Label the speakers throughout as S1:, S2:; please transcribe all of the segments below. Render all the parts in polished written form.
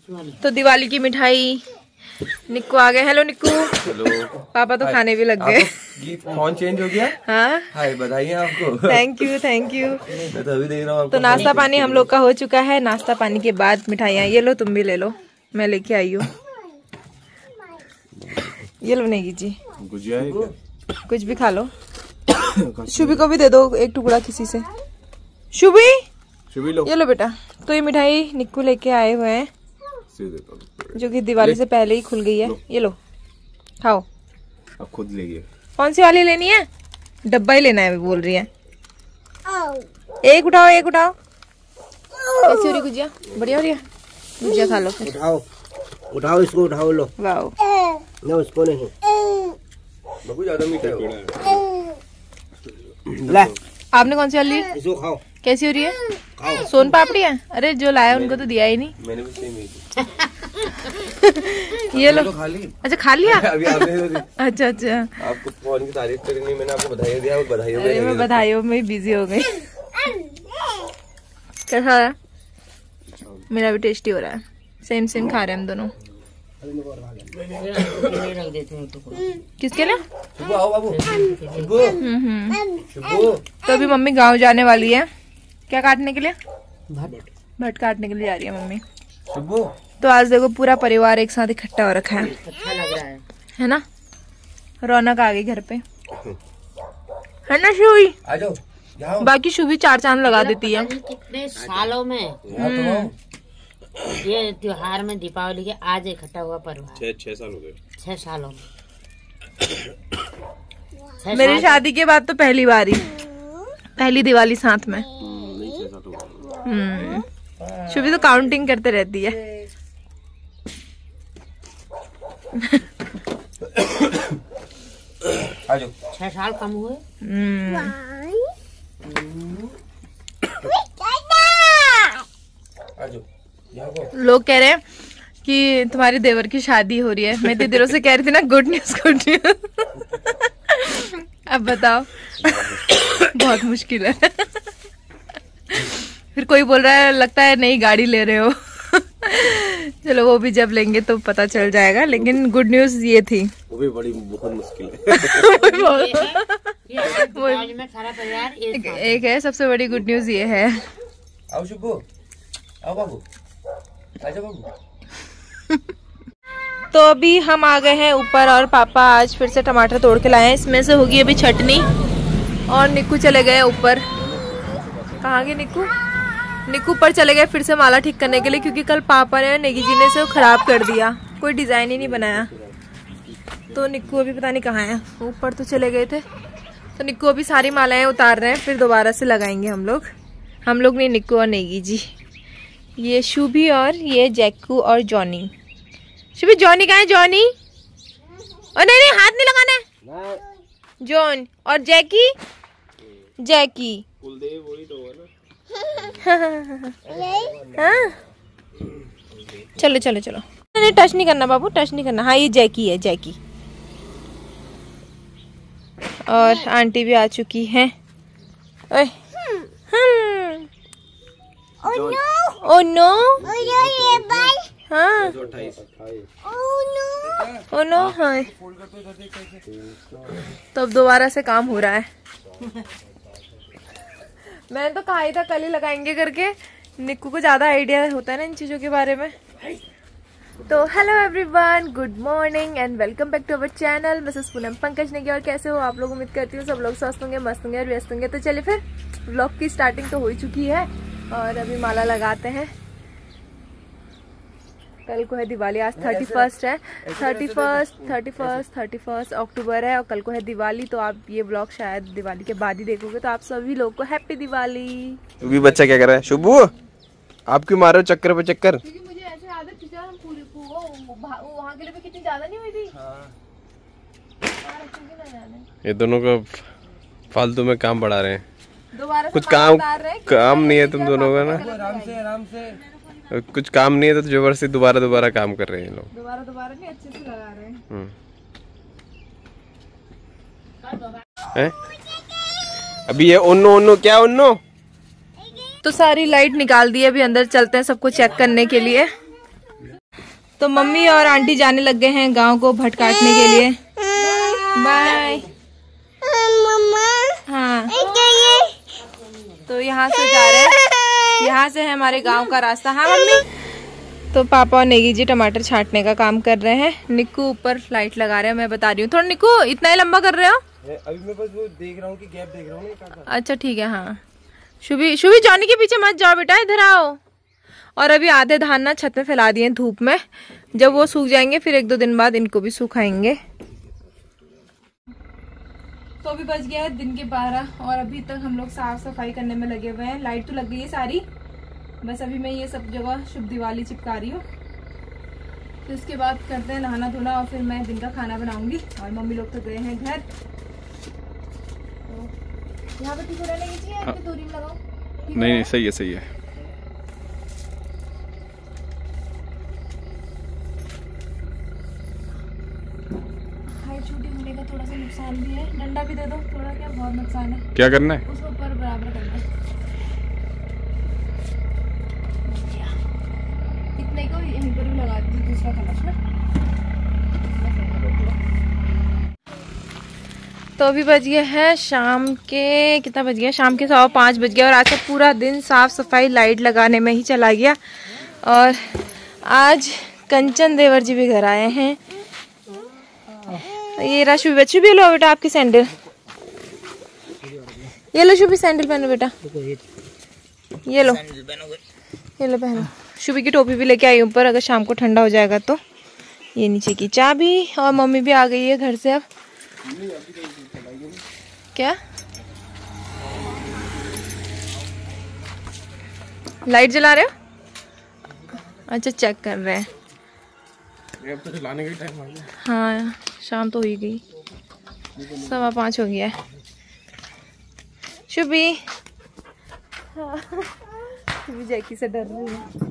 S1: तो दिवाली की मिठाई निक्कू आ गए। हेलो निक्कू।
S2: हेलो।
S1: पापा तो खाने भी लग गए।
S2: फोन चेंज हो गया।
S1: हाँ
S2: हाय, बधाई है आपको।
S1: Thank you thank you.
S2: मैं तो अभी देख रहा हूँ।
S1: तो नाश्ता पानी हम लोग का हो चुका है। नाश्ता पानी के बाद मिठाइयाँ, ये लो तुम भी ले लो, मैं लेके आई हूँ। ये लो नेगी जी,
S2: गुजिया है क्या?
S1: कुछ भी खा लो। शुभी को भी दे दो एक टुकड़ा किसी से। शुभी
S2: लो।
S1: ये लो बेटा। तो ये मिठाई निक्कू लेके आए हुए हैं जो कि दिवाली से पहले ही खुल गई है। ये लो खाओ।
S2: अब खुद लेंगे।
S1: कौन सी वाली लेनी है? डब्बा ही लेना है बोल रही है। एक उठाओ एक उठाओ। कैसी हो रही गुजिया? बढ़िया हो रही है। गुजिया खा लो फिर।
S3: उठाओ इसको, उठाओ लो।
S1: वाओ।
S3: ना उसको नहीं।
S2: बाबू ज्यादा मीठा है।
S3: ले
S1: आपने कौन सी वाली ली?
S3: इसको खाओ।
S1: कैसी हो रही है? सोन पापड़ी है? अरे जो लाया उनको तो दिया ही नहीं।
S2: मैंने भी सेम
S1: ये लो।
S2: तो खा ली।
S1: अच्छा खा लिया।
S2: अभी आपने
S1: अच्छा अच्छा।
S2: आपको फोन की तारीफ करनी, मैंने आपको बधाई दिया। बधाई
S1: अरे मैं बधाइयों में बिजी हो गई। कैसा है? मेरा भी टेस्टी हो रहा है। सेम सेम खा रहे हैं हम दोनों। किसके लिए?
S2: शुभू आओ बाबू। शुभू।
S1: तो अभी मम्मी गांव जाने वाली है। क्या काटने के लिए? भट काटने के लिए जा रही है मम्मी।
S2: शुभू।
S1: तो आज देखो पूरा परिवार एक साथ इकट्ठा हो रखा है।
S3: अच्छा लग रहा
S1: है ना? रौनक आ गई घर पे, है ना शुभी?
S2: आ जाओ।
S1: बाकी शुभी चार चांद लगा देती है।
S3: कितने सालों में ये त्योहार में दीपावली के आज इकट्ठा हुआ परिवार।
S2: 6 साल हो गए।
S3: 6 सालों में।
S1: मेरी शादी के बाद तो पहली बार ही, पहली दिवाली साथ में। शुभी तो काउंटिंग करते रहती है।
S2: आ जाओ।
S3: 6 साल कम हुए।
S2: आ जाओ।
S1: लोग कह रहे हैं कि तुम्हारी देवर की शादी हो रही है। मैं इतनी देरों से कह रही थी ना, गुड न्यूज गुड न्यूज। अब बताओ। बहुत मुश्किल है। फिर कोई बोल रहा है लगता है नई गाड़ी ले रहे हो। चलो वो भी जब लेंगे तो पता चल जाएगा, लेकिन गुड न्यूज ये थी। वो भी बड़ी बहुत मुश्किल है।
S3: सारा परिवार
S1: एक है, सबसे बड़ी गुड न्यूज ये है।
S2: आओ शुभू, आओ बाबू, आजा बाबू।
S1: तो अभी हम आ गए हैं ऊपर और पापा आज फिर से टमाटर तोड़ के लाए हैं। इसमें से होगी अभी चटनी। और निक्कू चले गए ऊपर। कहाँ गए निक्कू? निक्कू ऊपर चले गए फिर से माला ठीक करने के लिए, क्योंकि कल पापा ने नेगी जी ने से खराब कर दिया, कोई डिजाइन ही नहीं बनाया। तो निक्कू अभी पता नहीं कहाँ है, ऊपर तो चले गए थे। तो निक्कू अभी सारी मालाएं उतार रहे हैं, फिर दोबारा से लगाएंगे हम लोग नहीं, निक्कू और नेगी जी। ये शुभी और ये जैकू और जॉनी। शुभी जॉनी कहाँ है? जॉनी और नहीं हाथ नहीं लगाना है। जॉन और जैकी। जैकी
S2: कुलदेव वही तो है ना।
S1: हाँ चलो चलो चलो। नहीं टच नहीं करना बाबू, टच नहीं करना। हाँ ये जैकी है, जैकी। और आंटी भी आ चुकी हैं। ओह नो हाँ ओ नो हाँ। तो अब दोबारा से काम हो रहा है। मैंने तो कहा ही था कल ही लगाएंगे करके। निक्कू को ज्यादा आइडिया होता है ना इन चीजों के बारे में। तो hello everyone, good morning and welcome back to our channel Mrs Poonam Pankaj Negi. और कैसे हो आप लोग? उम्मीद करती हूँ सब लोग स्वस्थ होंगे, मस्त होंगे और व्यस्त होंगे। तो चलिए फिर व्लॉग की स्टार्टिंग तो हो ही चुकी है और अभी माला लगाते हैं। कल को है दिवाली, आज 31 है। 31 अक्टूबर है और कल को है दिवाली। तो आप ये ब्लॉग शायद दिवाली के बाद ही देखोगे। तो आप सभी लोग को हैप्पी दिवाली।
S2: भी बच्चा क्या कर रहा है? शुभू आप क्यों मार रहे हो चक्कर पे चक्कर?
S1: क्योंकि मुझे ऐसे आदत थी, हम पूरी वहाँ के लिए भी कितनी ज्यादा नहीं हुई थी।
S2: ये दोनों का फालतू में काम बढ़ा रहे हैं।
S1: दोबारा
S2: कुछ काम नहीं है तुम दोनों का ना।
S3: आराम से
S2: कुछ काम नहीं है तो जबरदस्ती दोबारा काम कर रहे हैं लोग।
S1: दोबारा नहीं, अच्छे से लगा रहे
S2: हैं। अभी ये ओन्नो क्या ओन्नो?
S1: तो सारी लाइट निकाल दी। अभी अंदर चलते हैं सबको चेक करने के लिए। तो मम्मी और आंटी जाने लग गए हैं गांव को भट काटने के लिए। बाय। हाँ तो यहाँ से जा रहे हैं, यहाँ से है हमारे गांव का रास्ता। हाँ मम्मी। तो पापा और नेगी जी टमाटर छांटने का काम कर रहे हैं। निक्कू ऊपर लाइट लगा रहे हैं, मैं बता रही हूँ। थोड़ा निक्कू इतना ही लंबा कर रहे हो?
S2: अभी मैं बस वो देख रहा हूँ कि गैप देख रहा हूँ।
S1: अच्छा ठीक है। हाँ शुभी जॉनी के पीछे मत जाओ बेटा, इधर आओ। और अभी आधे धान ना छत में फैला दिए धूप में, जब वो सूख जाएंगे फिर 1-2 दिन बाद इनको भी सुखाएंगे। तो अभी बज गया है दिन के 12 और अभी तक हम लोग साफ सफाई करने में लगे हुए हैं। लाइट तो लग गई है सारी, बस अभी मैं ये सब जगह शुभ दिवाली चिपका रही हूँ। तो इसके बाद करते हैं नहाना धोना और फिर मैं दिन का खाना बनाऊंगी। और मम्मी लोग तो गए हैं घर। तो यहाँ पर ठीक हो रहने की दूरी में लगाओ।
S4: नहीं सही है सही है।
S1: छोटी होने का थोड़ा सा नुकसान भी है। डंडा भी दे दो थोड़ा, क्या बहुत नुकसान है।
S4: क्या करना है?
S1: उसको ऊपर बराबर करना है। इतने को यहीं पर भी लगा दी दूसरा कलर ना। तो अभी बज गया है शाम के, कितना बज गया? शाम के 5:15 बज गया। और आज का पूरा दिन साफ सफाई लाइट लगाने में ही चला गया। और आज कंचन देवर जी भी घर आए हैं। ये रहा शुभी, बच्ची भी लो बेटा आपकी सैंडल। ये लो शुभी सैंडल पहनो बेटा, ये लो पहनो। शुभी की टोपी भी लेके आई ऊपर, अगर शाम को ठंडा हो जाएगा तो। ये नीचे की चाबी। और मम्मी भी आ गई है घर से। अब क्या लाइट जला रहे हो? अच्छा चेक कर रहे हैं।
S4: अब तो चलाने का टाइम आ गया।
S1: हाँ शाम तो हो ही गई, 5:15 हो गया है। शुभी शुभी जैकी से डर रही है।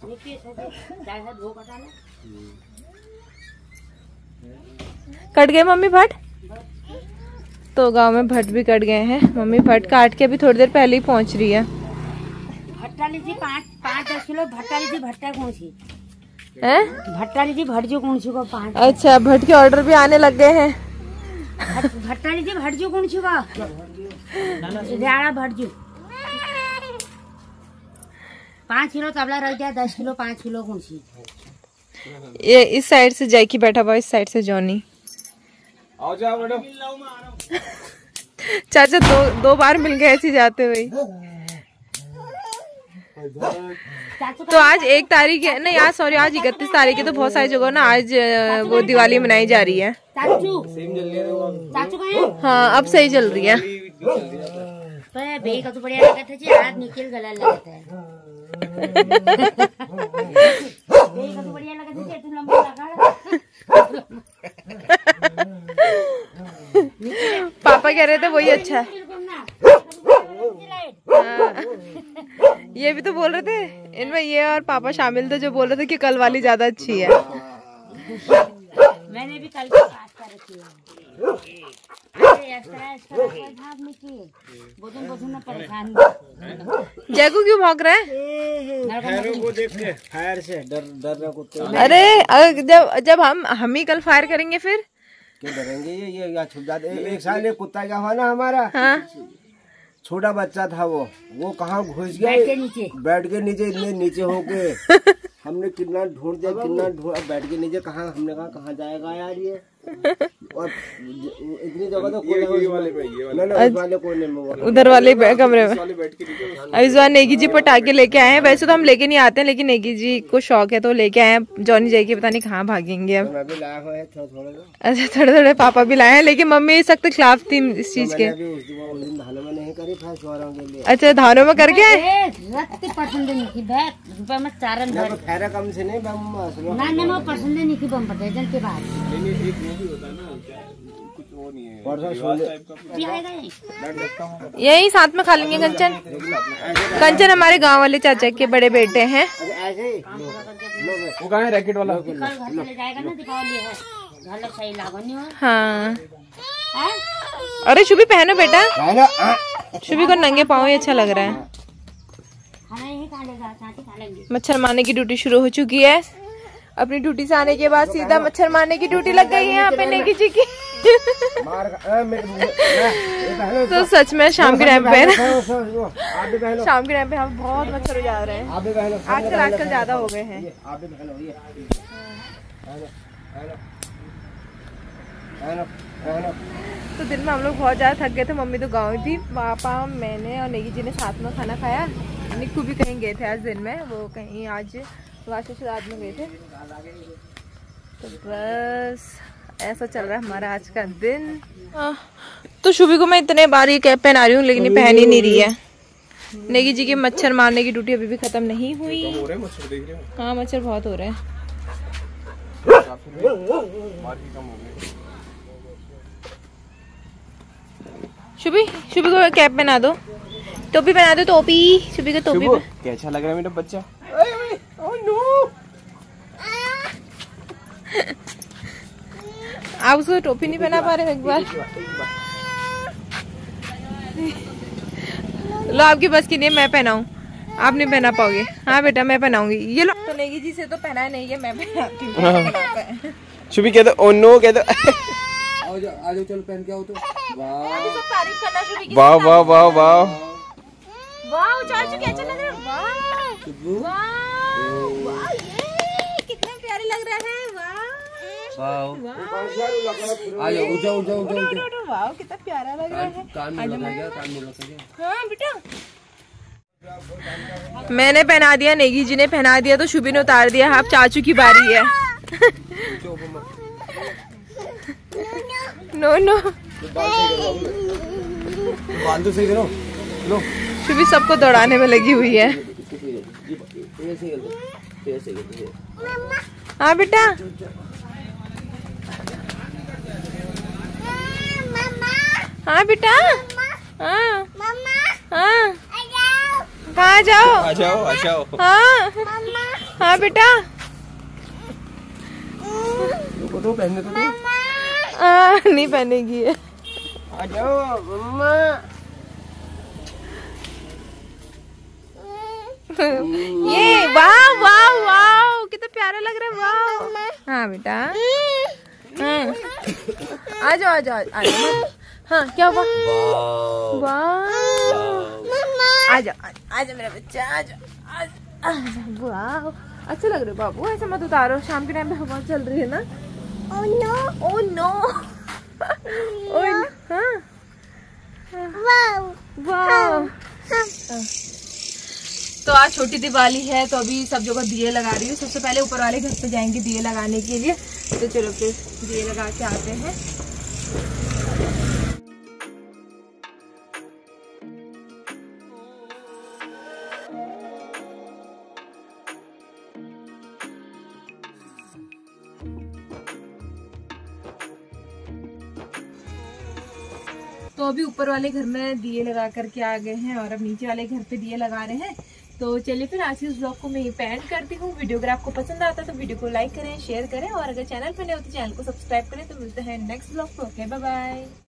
S1: कट गए मम्मी भट? तो गांव में भट भी कट गए हैं। मम्मी भट काट के अभी थोड़ी देर पहले ही पहुंच रही है।
S3: भट्टा लीजिए 5-10 किलो भट्टा लीजिए। भट्टा कौन सी
S1: है?
S3: भट्टा लीजिए भटजू कौन सी को 5।
S1: अच्छा भट के ऑर्डर भी आने लग गए हैं।
S3: भट्टा लीजिए भटजू कौन सी का भटजू 5 किलो तबला रख दिया। 10 किलो 5 किलो कौन सी?
S1: ये इस साइड से जैकी बैठा हुआ, इस साइड से जॉनी।
S2: आओ जाओ मैडम।
S1: चाचा दो बार मिल गए ऐसे जाते हुए। तो आज 1 तारीख है, नहीं आज सॉरी आज 31 तारीख है। तो बहुत सारी जगह ना आज वो दिवाली मनाई जा रही है। हाँ अब सही चल रही है।
S3: तो बढ़िया लगा था आज निकल गला लगता है। तो बढ़िया लगा था तू लंबा लगा।
S1: पापा कह रहे थे वही अच्छा है। ये भी तो बोल रहे थे, इनमें ये और पापा शामिल थे जो बोल रहे थे कि कल वाली ज्यादा अच्छी है।
S3: मैंने भी कल की बात कर रखी है।
S1: जैकू क्यों भौंक रहा है?
S2: को देख के फायर से डर रहा कुत्ते।
S1: अरे जब हम ही कल फायर करेंगे फिर
S2: क्यों डरेंगे? ये छुप जाते। एक साल एक कुत्ता क्या हुआ ना हमारा।
S1: हाँ
S2: छोटा बच्चा था वो कहाँ घुस गया बैठ के नीचे इतने नीचे होके। हमने कितना ढूंढ दिया अब बैठ के नीचे हमने कहा जाएगा यार ये। और इतनी जगह तो कोने वाले कोने में,
S1: उधर वाले कमरे में। अब इस बार नेगी जी पटाखे लेके आए हैं। वैसे तो हम लेके नहीं आते हैं, लेकिन नेगी जी को शौक है तो लेके आए हैं। जॉनी जाएगी पता नहीं कहाँ भागेंगे अब।
S2: मैं भी लाया हुआ है थोड़ा।
S1: अच्छा थोड़े थोड़े पापा भी लाए हैं, लेकिन मम्मी सख्त खिलाफ थी इस चीज के।
S2: उस दिन धानों में नहीं करी था चौरों के लिए।
S1: अच्छा धानों में करके
S3: पसंद नहीं की रुपये में चारण
S2: खैरा कम से नहीं
S3: पसंद नहीं की बम पटेजन के बाद
S1: यही साथ में खा लेंगे। कंचन हमारे गांव वाले चाचा के बड़े बेटे हैं।
S2: वो कहाँ है रैकेट वाला?
S1: हाँ अरे शुभी पहनो बेटा। शुभी को नंगे पाँव ही अच्छा लग रहा है। मच्छर मारने की ड्यूटी शुरू हो चुकी है। अपनी ड्यूटी से आने के बाद सीधा मच्छर मारने की ड्यूटी लग गई है यहाँ पे नेगी जी की। तो सच में शाम के टाइम पे शाम के टाइम पे हम बहुत मच्छर हो जा रहे हैं आजकल ज्यादा हो गए हैं। तो दिन में हम लोग बहुत ज्यादा थक गए थे। मम्मी तो गाँव थी, पापा मैंने और नेगी जी ने साथ में खाना खाया। निक्कू भी कहीं गए थे आज दिन में, वो कहीं आज वाशुश्राद्ध में गए थे। तो बस ऐसा चल रहा है हमारा आज का दिन। तो शुभी को मैं इतने बार ये कैप पहना रही हूँ लेकिन ये पहन ही नहीं रही है। नेगी जी की मच्छर मारने की ड्यूटी अभी भी खत्म नहीं हुई। हाँ मच्छर बहुत हो रहे हैं। शुभी को कैप पहना दो, टोपी पहना दो, टोपी शुभी को टोपी।
S2: कैसा लग रहा है मेरा बच्चा?
S1: आप उसको टोपी नहीं पहना पा रहे एक बार? लो आपकी बस की नहीं, मैं पहनाऊं, आप नहीं पहना पाओगे। हाँ बेटा मैं पहनाऊंगी, ये लो। तो नेगी जी से तो पहना नहीं है, मैं पहनाती हूँ।
S2: शुभी कह दो, ओ नो कह दो। आज चल पहन के आओ तो।
S1: सब तारीफ करना शुरू की।
S2: वाह वाह वाह वाह
S1: वाह चाचू क्या अच्छा लग रहा है। वाह वाह ये कितने प्यारे लग रहे हैं। वाह वाह कितना प्यारा लग रहा है। हाँ बेटा मैंने पहना दिया, नेगी जी ने पहना दिया, तो शुभी ने उतार दिया। अब चाचू की बारी है। नो नो शुभी सबको दौड़ाने में लगी हुई है। हाँ बेटा हाँ बेटा हाँ हाँ कहाँ जाओ?
S2: आ जाओ आ जाओ।
S1: हाँ हाँ बेटा
S2: तो पहनने तो
S1: नहीं पहनेगी है।
S2: आ जाओ मम्मा।
S1: ये वाह वाह वाह कितना प्यारा लग रहा है। वाह हाँ बेटा आ जाओ आ जाओ आ जाओ। हाँ क्या हुआ? वाह आ जाओ मेरा बच्चा आ जाओ। वाह अच्छा लग रहा है बाबू, ऐसे मत उतारो, शाम के टाइम पे हवा चल रही है ना। ओह नो ओह नो हाँ वाह। तो आज छोटी दिवाली है तो अभी सब जगह दिए लगा रही हूँ। सबसे पहले ऊपर वाले घर पे जाएंगे दिए लगाने के लिए, तो चलो फिर दिए लगा के आते हैं। तो अभी ऊपर वाले घर में दिए लगा करके आ गए हैं और अब नीचे वाले घर पे दिए लगा रहे हैं। तो चलिए फिर आज के इस ब्लॉग को मैं यहीं पे एंड करती हूँ। वीडियो अगर आपको पसंद आता है तो वीडियो को लाइक करें, शेयर करें और अगर चैनल पर नए हो तो चैनल को सब्सक्राइब करें। तो मिलते हैं नेक्स्ट ब्लॉग पे। Okay bye bye.